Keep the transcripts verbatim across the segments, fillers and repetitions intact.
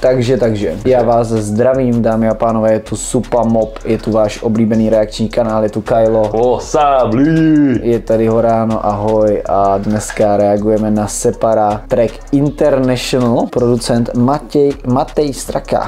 Takže, takže, já vás zdravím, dámy a pánové, je tu Supamob, je tu váš oblíbený reakční kanál, je tu Kylo. O, sáblí! Je tady Horáno, ahoj, a dneska reagujeme na Separa, track International, producent Matěj, Matej Straka.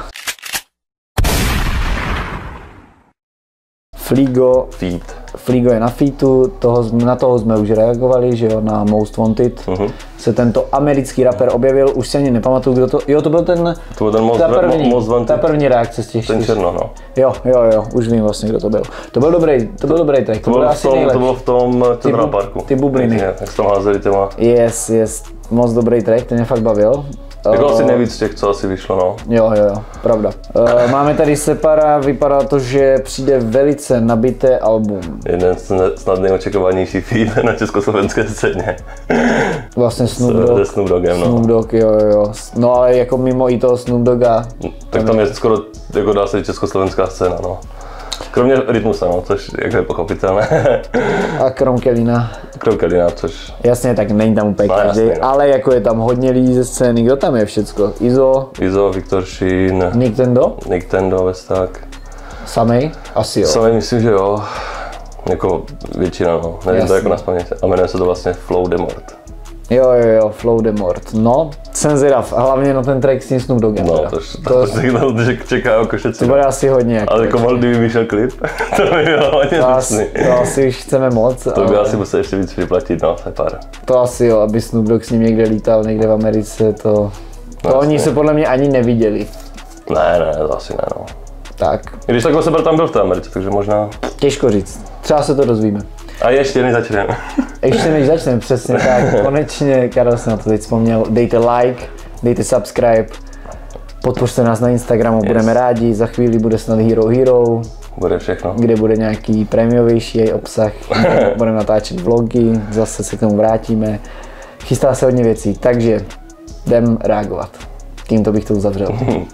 Fligo, Feat. Fligo je na featu, toho, na toho jsme už reagovali, že jo, na Most Wanted. Uh-huh. Se tento americký rapper objevil, už si ani nepamatuju, kdo to, jo, to byl ten, to byl ten most, ta, první, most Wanted. ta první reakce z těch ten černo, no. Jo, jo, jo, už vím vlastně, kdo to byl. To byl dobrý, to byl dobrý track, to, to byl asi nejlepší. To bylo v tom Central Parku. Ty bubliny. Jak se tam házeli těma. Yes, yes, moc dobrý track, ten mě fakt bavil. Jako uh, asi nejvíc těch, co asi vyšlo, no. Jo, jo, jo, pravda. Uh, máme tady Separa, vypadá to, že přijde velice nabité album. Jeden z snad nejočekovanější feat na československé scéně. Vlastně Snoop Dogg. Se Snoop Doggem, no. Snoop Dogg, jo, jo. No ale jako mimo i toho Snoop Dogga. Tak tam je skoro, jako dá se československá scéna, no. Kromě Rytmusa, no, což jako je pochopitelné. A krom Kellyna. Krom Kellyna, což... Jasně, tak není tam úplně no, každý, jasně, no. Ale jako je tam hodně lidí ze scény. Kdo tam je všecko? Izo? Izo, Viktor Sheen. Nick Tendo? Nick Tendo, Vestak. Samej? Asi jo. Samej myslím, že jo. Jako většina, no. Nevím jasně. To jako naspaměť. A jmenuje se to vlastně Flow the Mort. Jo, jo, jo, Flow the Mort. No, jsem zvědav, hlavně na ten track s tím Snoop Doggem. No, to, to, to, to čeká jako všetci. To bude asi hodně. Jako ale jako mohl, kdyby vyšel klip, to by bylo hodně to, asi, to asi už chceme moc. To by ale... asi musel ještě víc vyplatit, no, Separ. To asi jo, aby Snoop Dogg s ním někde lítal, někde v Americe, to... To no, oni se podle mě ani neviděli. Ne, ne, to asi ne, no. Tak. I když takhle Separ tam byl v té Americe, takže možná... Těžko říct, třeba se to dozvíme. A ještě než začneme. Ještě než začneme, přesně tak. Konečně, Karel se na to teď vzpomněl. Dejte like, dejte subscribe, podpořte nás na Instagramu, yes. Budeme rádi. Za chvíli bude snad Hero Hero. Bude všechno. Kde bude nějaký prémiovější obsah. Budeme natáčet vlogy, zase se k tomu vrátíme. Chystá se hodně věcí, takže jdem reagovat. Tímto bych to uzavřel.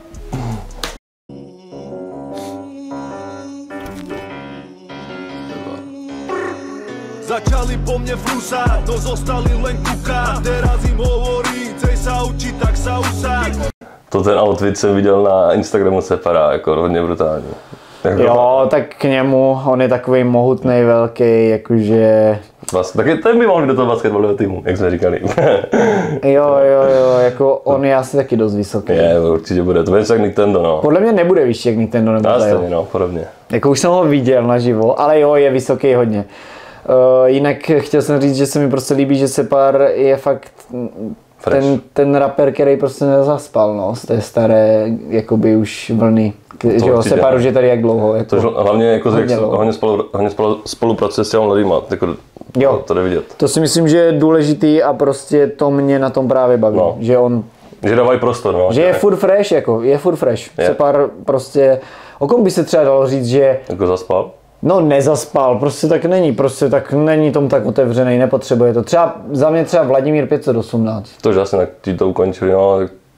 Začali po mne flúsať, no zostali len kúkať. Teraz im hovorí, chcej sa učiť, tak sa usaď. To ten outfit jsem viděl na Instagramu Separa, jako hodně brutální. Jako jo, tak k němu, on je takový mohutný, velký, jakože... Taky ten by mohl být do toho basketbalového týmu, jak jsme říkali. jo, jo, jo, jako on je asi taky dost vysoký. Je, určitě bude, to bude jak Nick Tendo, no. Podle mě nebude vyšší jak Nick Tendo nebo Tayo. No, podobně. Jako už jsem ho viděl naživo, ale jo, je vysoký hodně. Uh, jinak chtěl jsem říct, že se mi prostě líbí, že Separ je fakt ten, ten rapper, který prostě nezaspal, no, z té staré, jakoby už vlny, že jo, Separ už je tady jak dlouho. Jako, to, hlavně jako hodně, hodně, spolu, hodně spolu, spolupracuje s těmi mladýma, jako, jo, to jde vidět. To si myslím, že je důležitý a prostě to mě na tom právě baví, no. Že on... Že dávají prostor, no. Že je furt fresh, jako, je furt fresh. Je. Separ prostě, o kom by se třeba dalo říct, že... Jako zaspal? No nezaspal, prostě tak není, prostě tak není tom tak otevřený, nepotřebuje to. Třeba za mě třeba Vladimír pět set osmnáct. To už asi ti to ukončili, no.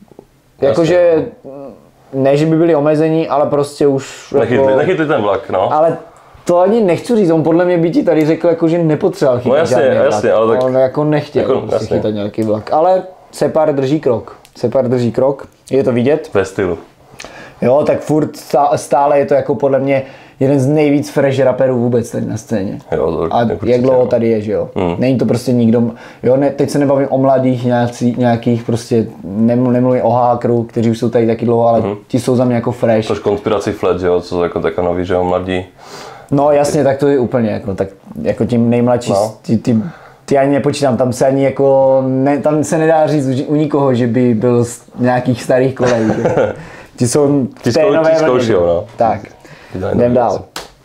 Jakože, ne, že by byli omezení, ale prostě už... Nechytli, jako, nechytli ten vlak, no. Ale to ani nechci říct, on podle mě by ti tady řekl, jako, že nepotřeboval chytit no, jasně, žádný vlak. Jasně, ale tak... On jako nechtěl jako, si chytat nějaký vlak, ale Separ drží krok. Separ drží krok, je to vidět. Ve stylu. Jo, tak furt stále je to jako podle mě jeden z nejvíc fresh rapperů vůbec tady na scéně. Jo, to, a jak dlouho no. Tady je, že jo? Hmm. Není to prostě nikdo, jo, ne, teď se nebavím o mladých nějaký, nějakých, prostě nemluvím o hákru, kteří už jsou tady taky dlouho, ale hmm. ti jsou za mě jako fresh. Tož konspiraci Flat, že jo, co jako taká nový, že jo, mladí. No jasně, tak to je úplně jako, tak jako tím nejmladší, no. ty, ty, ty ani nepočítám, tam se ani jako, ne, tam se nedá říct u nikoho, že by byl z nějakých starých kolejí. Ti jsou v té nové vlně. No. Tak, jdem dál.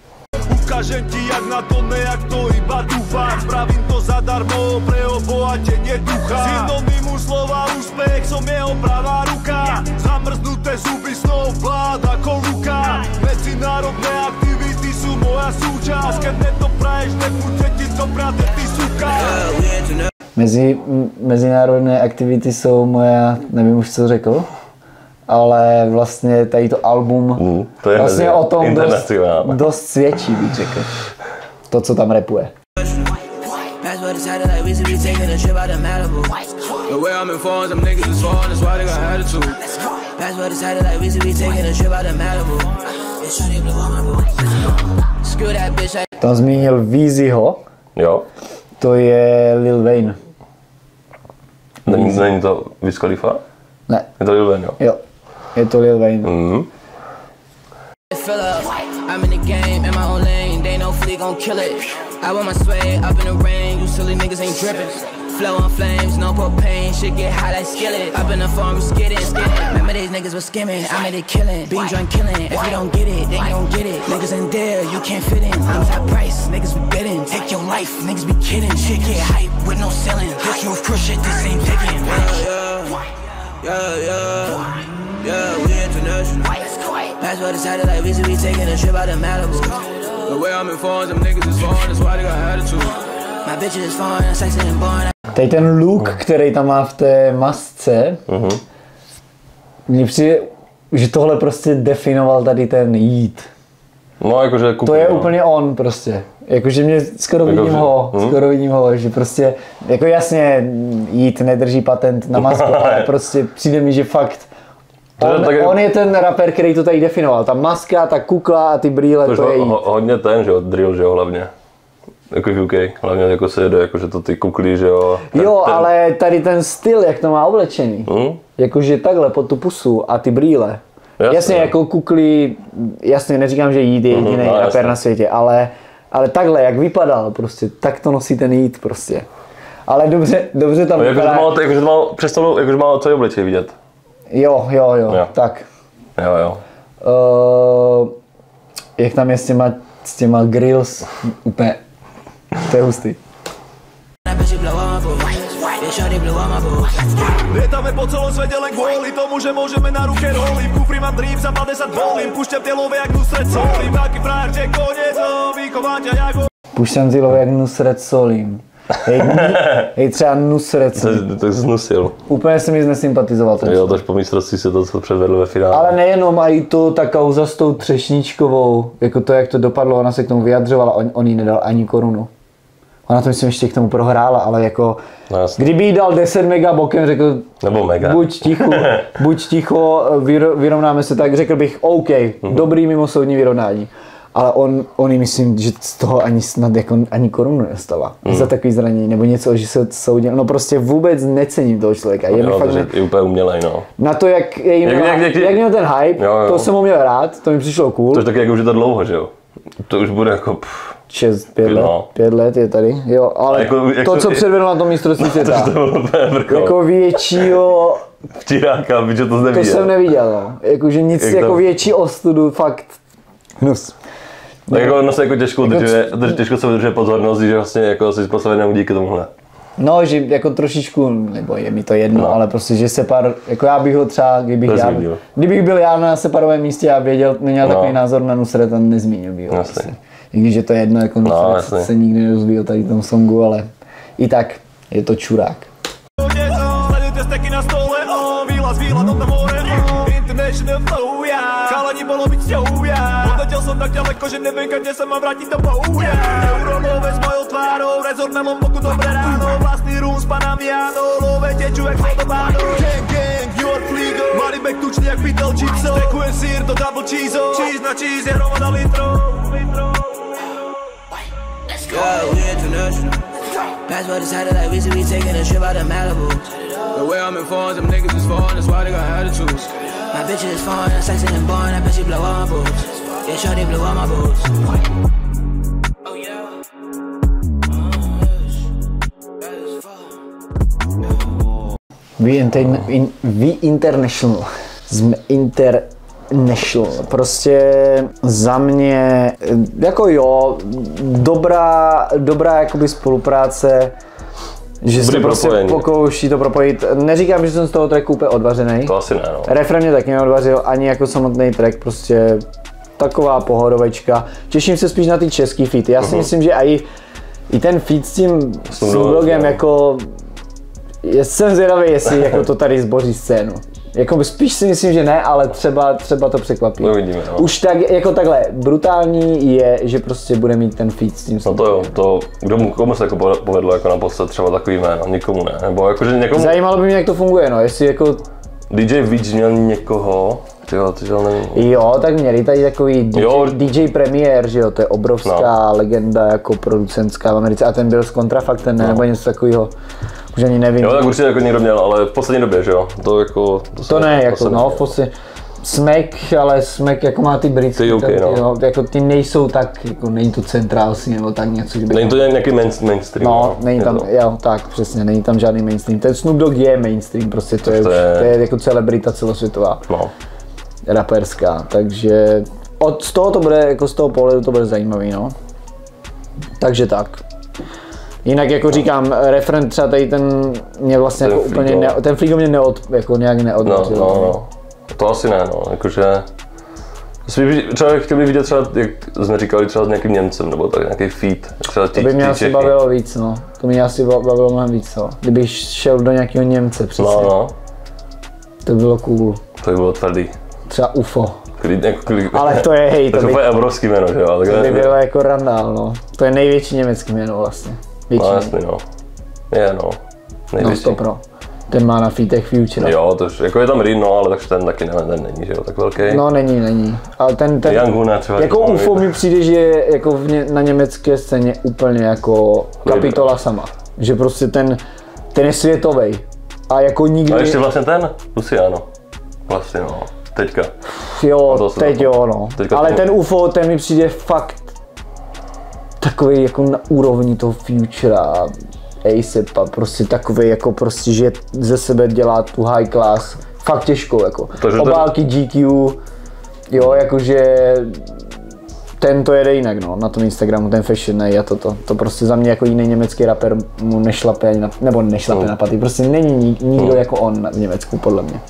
Ukážem ti, jak na to nejak to iba dúfam. Spravím to zadarmo, pre obohatenie ducha. Synonymu slova úspech, som jeho pravá ruka. Zamrznuté zuby snov vlád ako ruka. Medzinárodné aktivity sú moja súčasť. Keď nedopraješ, nebude ti dobrať, ty suka. Mezi, mezinárodné aktivity jsou moja, nevím už co řekl, ale vlastně tady to album mm, to je vlastně o tom dost, dost svědčí, bych řekl. To, co tam rapuje. Password decided like Weezy, we taking a trip out to Malibu. Screw that bitch. Tam zmínil Weezyho. Jo. To je Lil Wayne. Není, není to Wiz Khalifa? Ne. Je to Lil Wayne, jo? Jo. Je to Lil Wayne. Mhm. I'm in the game, in my own lane, they no flea gon' kill it. I want my sway up in the rain, you silly niggas ain't drippin'. Flow on flames, no propane, shit get hot like skillet. Up in the farm, skidding, skidding. Remember these niggas was skimming, I made it killin'. Being drunk killing, if you don't get it, then you don't get it. Niggas in there, you can't fit in. I'm top price, niggas be bidding. Take your life, niggas be kidding. Shit get hype with no ceiling. This move crush it, this ain't digging. Yeah, yeah, yeah, yeah, we international. Password decided like Weezy, we taking a trip out to Malibu. The way I'm informed, them niggas is foreign, that's why they got attitude. My bitch is foreign, I'm sexy and born. Teď ten look, který tam má v té masce, uh-huh. mně přijde, že tohle prostě definoval tady ten jít. No, jakože kupi, to je no. úplně on prostě. Jakože mě skoro jako vidím že, ho, hm? skoro vidím ho, že prostě, jako jasně jít nedrží patent na masku, ale prostě přijde mi, že fakt On, tak, on je ten rapper, který to tady definoval. Ta maska, ta kukla a ty brýle, to, to je ho, hodně ten, že jo, drill, že jo, hlavně. Jako v U K, hlavně jako se jede, jako že to ty kuklí, že jo. Ten, jo, ten... ale tady ten styl, jak to má oblečený. Hmm? Jakože takhle pod tu pusu a ty brýle. Jasně, jasně jako kuklí, jasně neříkám, že Jít je jediný mm, no, rapper jasně. na světě, ale, ale takhle, jak vypadal prostě, tak to nosí ten Jít prostě. Ale dobře, dobře tam no, vypadá. Jakože to má, jakože představu, jakože má celý obličej vidět. Jo, jo, jo, jo, tak. Jo, jo. Uh, jak tam je s těma, s těma grills, úplně, to je hustý. Lietame po celom svete len kvôli tomu, že môžeme na ruke rolím. Kufri mám drím, za päťdesiat bolím, púšťam tie love jak nusret solím. Taký frajer, že konec, vychovám ťa jako... Púšťam ty love jak nusret solím. Hej, hej třeba Nusret. To, to jsi znusil. Úplně jsem mi nesympatizoval. Jo, tož po mistrovství se to, co předvedl ve finále. Ale nejenom, a i to ta kauza s tou Třešničkovou, jako to, jak to dopadlo, ona se k tomu vyjadřovala, on, on jí nedal ani korunu. Ona to myslím ještě k tomu prohrála, ale jako, no, kdyby jí dal deset mega bokem, řekl, nebo mega. buď ticho, buď ticho, vyrovnáme se tak, řekl bych OK, mm-hmm. dobrý mimosoudní vyrovnání. Ale on, on myslím, že z toho ani snad jako ani korunu nedostala mm. za takový zranění, nebo něco, že se soudil. No prostě vůbec necením toho člověka. Je jo, fakt, že je úplně umělej, no. Na to, jak, je jak, jak, jak, jak měl ten hype, jo, jo. to jsem ho měl rád, to mi přišlo cool. To je taky, jak už je to dlouho, že jo? To už bude jako... Pff, šest, pět let, no. pět let je tady, jo, ale jako, to, co předvedl na tom mistrovství světa, jako většího... Vtíráka, že to neviděl. To jsem neviděl, no. Jakože nic jak jako tam... větší ostudu, fakt hnus. Tak jako ono se jako těžko udržuje, jako, těžko se udržuje pozornost, že vlastně jako jsi postavený díky tomuhle. No, že jako trošičku, nebo je mi to jedno, no. ale prostě, že Separ, jako já bych ho třeba, kdybych, já, kdybych byl já na Separovém místě a věděl, měl no. takový názor na Nusret, a nezmínil bych ho. Prostě. I když je to jedno, jako Nusret no, se nikdy nerozvíjel tady v tom songu, ale i tak je to čurák. Chalani bolo byť sťou, ja odletel som tak ďaleko, že neviem, kde sa mám vrátiť do pou, ja Eurolove s mojou tvárou, rezort na mom boku dobré ráno, vlastný rum s Panamianou, love teču jak vodobáno. Gang, gang, York Fleago, malý back tučný jak Beatle Chipso, stekujem sír do double cheeseov, cheese na cheese je hromada litrov. Yeah, we international. Password decided like Weezy, we taking a trip out to Malibu. The way I'm informed, them niggas is foreign, that's why they got attitudes. My bitch is fine, I'm sexy and born, I bet she blow all my boobs. Yeah, shorty blew all my boobs. Oh yeah. We, inter, in, we International. Jsme International. Prostě za mě, jako jo, dobrá, dobrá jakoby spolupráce. Že se prostě pokouší to propojit. Neříkám, že jsem z toho tracku úplně odvařenej. To asi ne, no. Refren mě taky neodvařil, ani jako samotný track, prostě taková pohodovečka. Těším se spíš na ty český featy. Já si uh-huh. myslím, že i, i ten feat s tím Snoop jako... Jsem zvědavý, jestli jako to tady zboří scénu. Jako spíš si myslím, že ne, ale třeba, třeba to překvapí. No vidíme, no. Už tak, jako takhle, brutální je, že prostě bude mít ten feat s tím. No to jo, to, kdo mu, komu se jako povedlo jako naposled třeba takový jméno, nikomu ne, nebo jakože někomu... Zajímalo by mě, jak to funguje, no, jestli jako D J Víč měl někoho, tyjo, to žel nevím. Jo, tak měli tady takový D J, Jo. D J Premier, že jo, to je obrovská no. legenda jako producentská v Americe a ten byl s Kontrafaktem, ne, no. nebo něco takového, už ani nevím. Jo, tak určitě jako někdo měl, ale v poslední době, že jo, to jako... To, to ne, jako no, v podstatě. Smack, ale Smack jako má ty britské, ty, okay, ty, no. jako ty nejsou tak, jako není to centrálsí nebo tak něco. Kdyby není to nějaký main, mainstream, no, no, není tam, to. jo, tak přesně, není tam žádný mainstream. Ten Snoop Dogg je mainstream, prostě to, to je, už, je... to je jako celebrita celosvětová, no. raperská, takže od z toho to bude, jako z toho pohledu to bude zajímavý, no. Takže tak. Jinak jako říkám, refren třeba tady ten mě vlastně ten jako Fligo. úplně, ne, ten Fligo mě neod, jako nějak neodnotil. No, no, no. To asi ne, no, jakože... Třeba chtěl bych vidět třeba, jak jsme říkali, třeba s nějakým Němcem, nebo tak nějaký feat. Třeba tí, to by mě asi Čechy. bavilo víc, no. To mě asi bavilo mnohem víc, no. Kdybych šel do nějakého Němce, přesně. No, no. To by bylo cool. To by bylo tvrdý. Třeba U F O. Klid, jako, klid, ale to je hej, to, to by... je obrovský jméno, že jo? To by bylo jako randál, no. To je největší německý jméno vlastně. Větší. No jasný, no. Je, no. Největší. No, stopro. Ten má na featech Future. Jo, to jako je tam Rin, no, ale takže ten taky ne, ten není, že jo, tak velký. No není, není. Ale ten, ten Young Huna třeba. Jako U F O mi přijde, že je jako v ně, na německé scéně úplně jako kapitola sama. Že prostě ten, ten je světovej. A jako nikdy... A ještě vlastně ten, Luciano. Vlastně no, teďka. Jo, teď jo, no. Teďka ale to... ten U F O, ten mi přijde fakt takový jako na úrovni toho Futura. A$AP, prostě takový jako prostě, že ze sebe dělá tu high class, fakt těžkou jako. Obálky G Q, jo, jakože ten to jede jinak, no, na tom Instagramu, ten Fashion Night a toto. To prostě za mě jako jiný německý rapper mu nešlape ani na, nebo nešlape mm. na paty, prostě není nikdo mm. jako on v Německu, podle mě.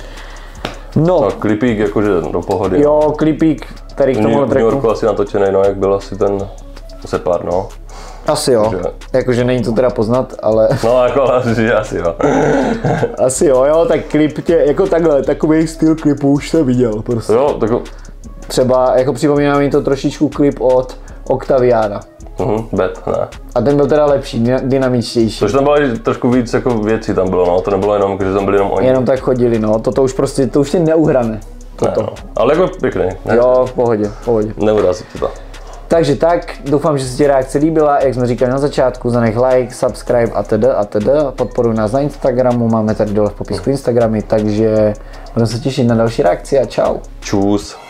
No. No, klipík jakože do pohody. Jo, klipík, tady k tomu tracku. V New Yorku asi natočený, no, jak byl asi ten Separ, no. Asi jo, že... jakože není to teda poznat, ale... No jako asi jo. Asi jo, jo, tak klip tě, jako takhle, takový styl klipu už jsem viděl prostě. Jo, tak... Třeba, jako připomíná mi to trošičku klip od Octaviana. Mhm, bet, ne. A ten byl teda lepší, dynamičtější. Což tam bylo trošku víc jako věcí tam bylo, no, to nebylo jenom, že tam byli jenom oni. Jenom tak chodili, no, toto už prostě, to už je neuhrané. Ne, no. Ale jako pěkný. Ne? Jo, v pohodě, v pohodě. Neurazí to. Takže tak, doufám, že se ti reakce líbila, jak jsme říkali na začátku, zanech like, subscribe a tedy a tedy. Podporuj nás na Instagramu, máme tady dole v popisku Instagramy, takže budeme se těšit na další reakci a čau. Čus.